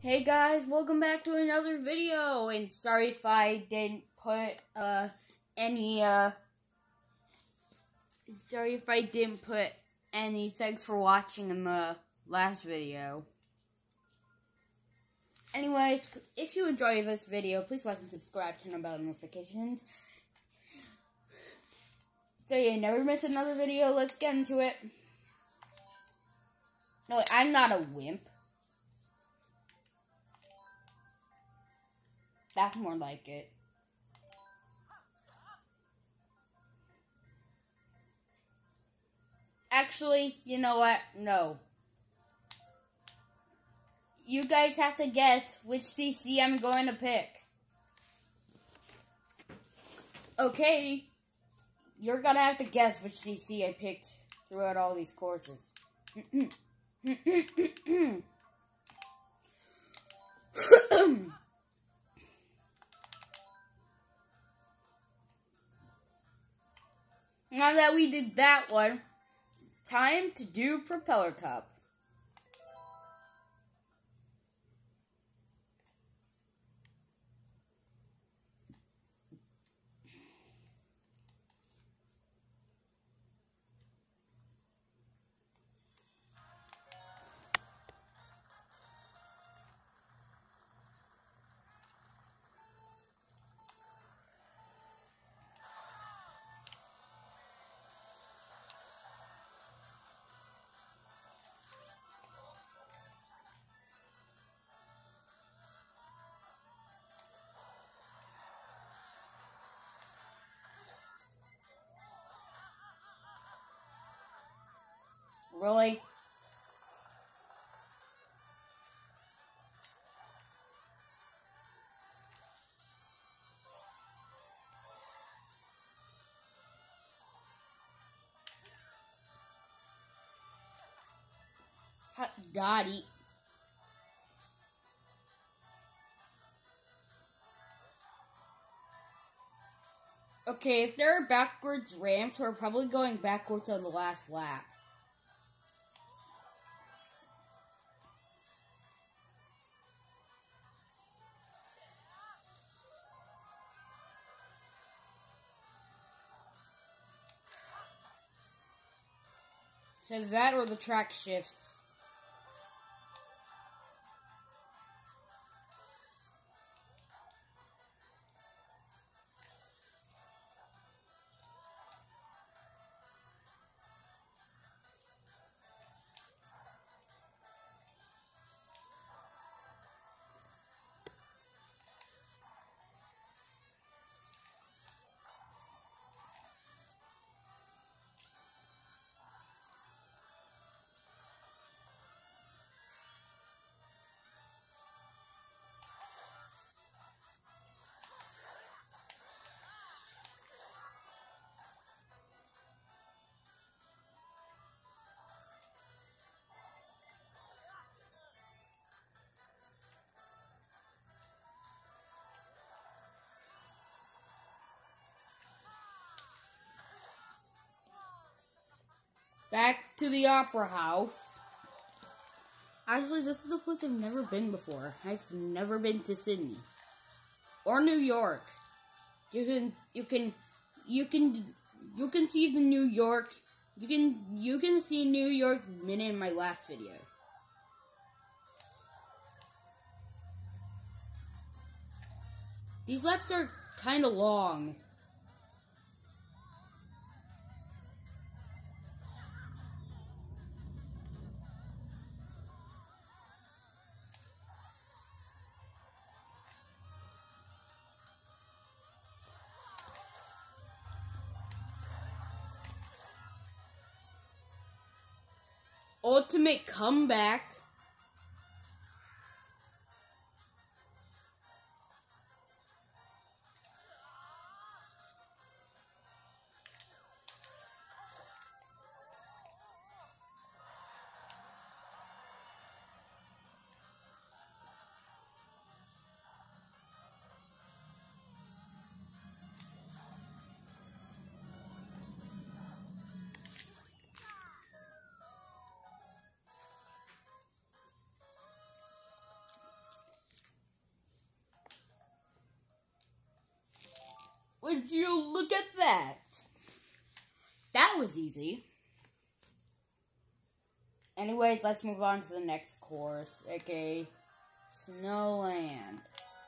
Hey guys, welcome back to another video, and sorry if I didn't put any thanks for watching in the last video. Anyways, if you enjoy this video, please like and subscribe, turn on bell notifications, so you never miss another video. Let's get into it. No, I'm not a wimp. That's more like it. Actually, you know what? No. You guys have to guess which CC I'm going to pick. Okay. You're gonna have to guess which CC I picked throughout all these courses. Now that we did that one, it's time to do Propeller Cup. Really? Hot Dottie. Okay, if there are backwards ramps, we're probably going backwards on the last lap. So that or the track shifts. Back to the Opera House. Actually, this is a place I've never been before. I've never been to Sydney or New York. You can see the New York. You can see New York minute in my last video. These laps are kind of long. Ultimate comeback. Would you look at that? That was easy. Anyways, let's move on to the next course, aka Snowland.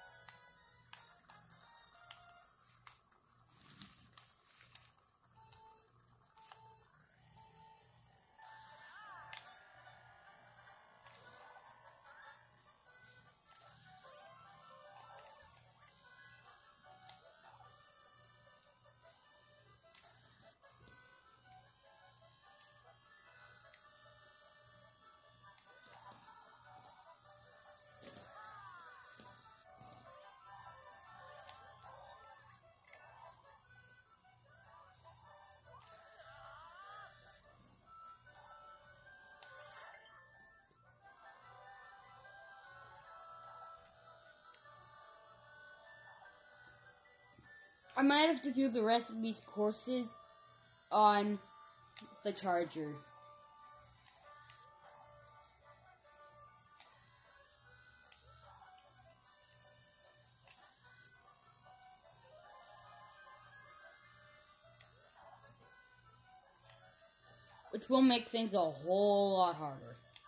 I might have to do the rest of these courses on the charger. Which will make things a whole lot harder.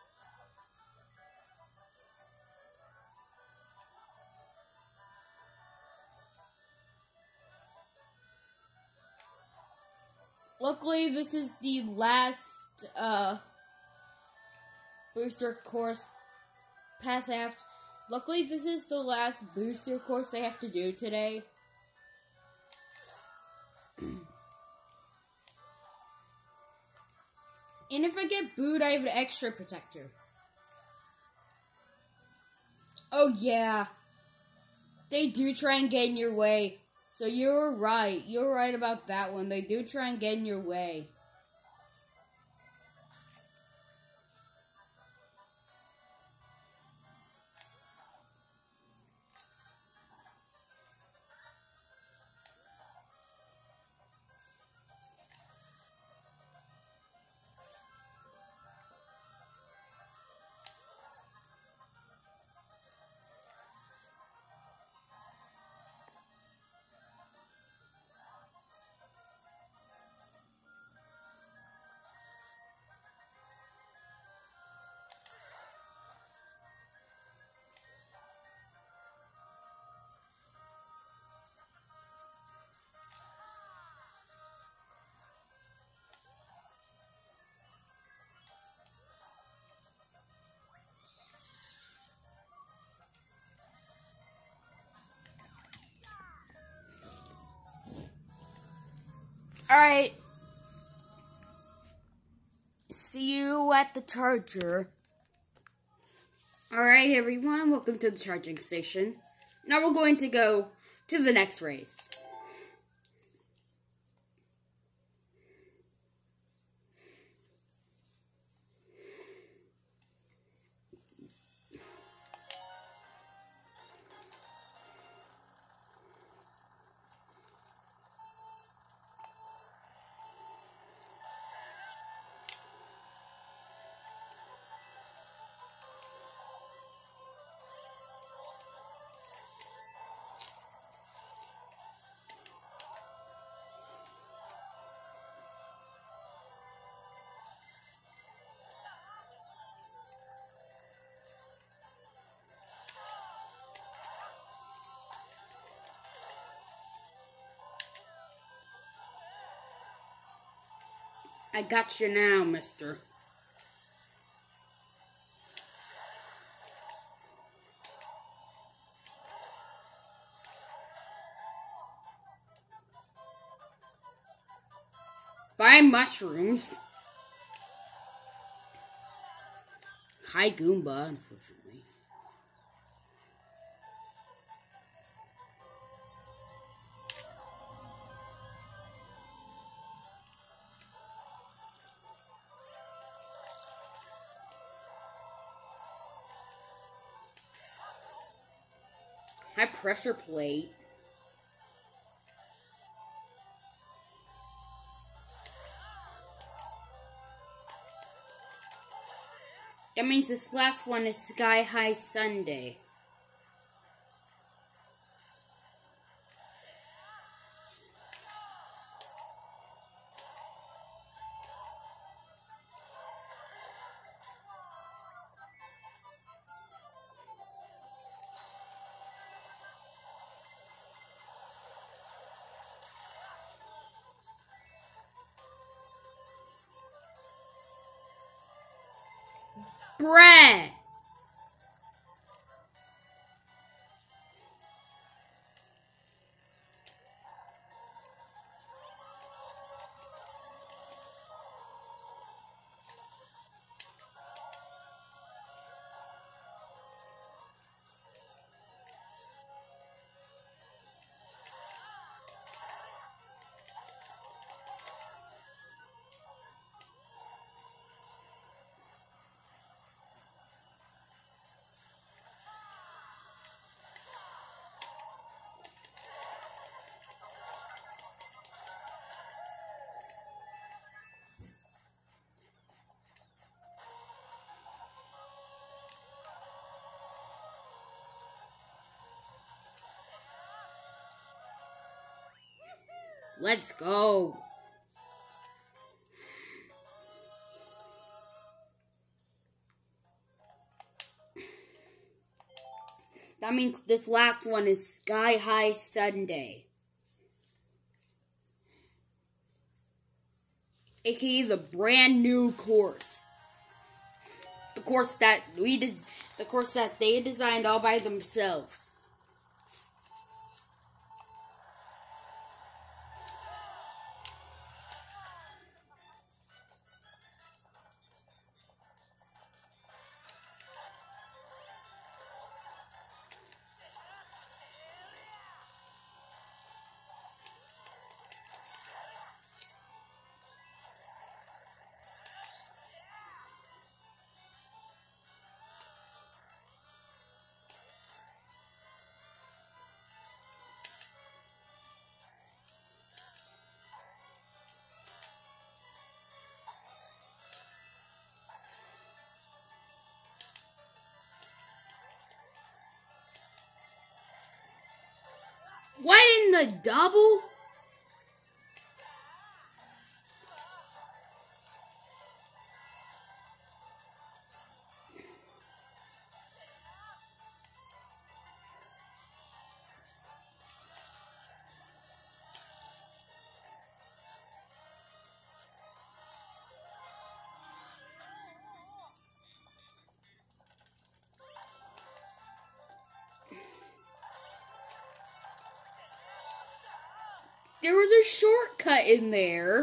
Luckily, this is the last, booster course pass I have. Luckily, this is the last booster course I have to do today. And if I get booed, I have an extra protector. Oh yeah. They do try and get in your way. So you're right. You're right about that one. They do try and get in your way. Alright. See you at the charger. Alright, everyone. Welcome to the charging station. Now we're going to go to the next race. I got you now, mister. Buy mushrooms. Hi, Goomba, unfortunately. High pressure plate. That means this last one is Sky High Sunday. Bruh. Let's go. That means this last one is Sky High Sunday. AKA the brand new course. The course that they designed all by themselves. What in the double? There was a shortcut in there.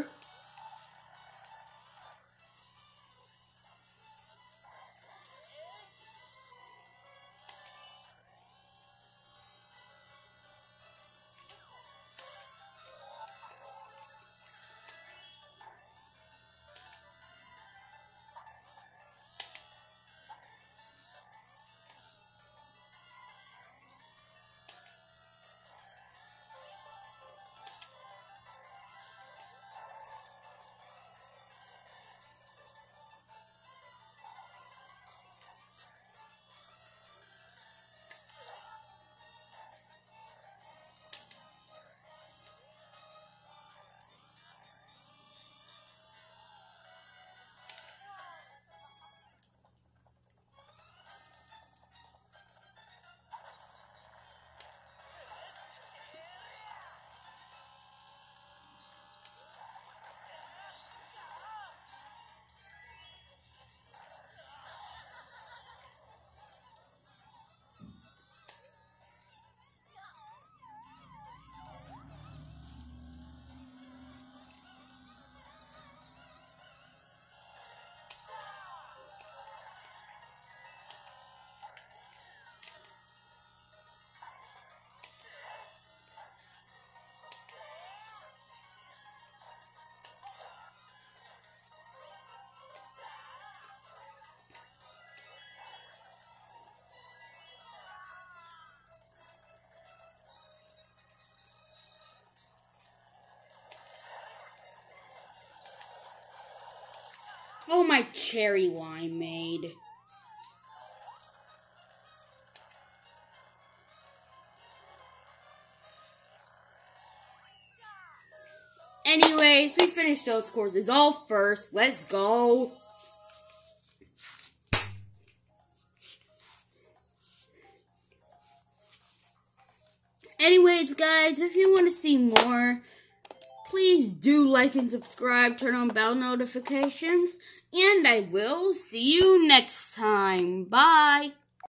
Oh, my cherry limeade. Anyways, we finished those courses all first. Let's go. Anyways, guys, if you want to see more, please please do like and subscribe, turn on bell notifications, and I will see you next time. Bye.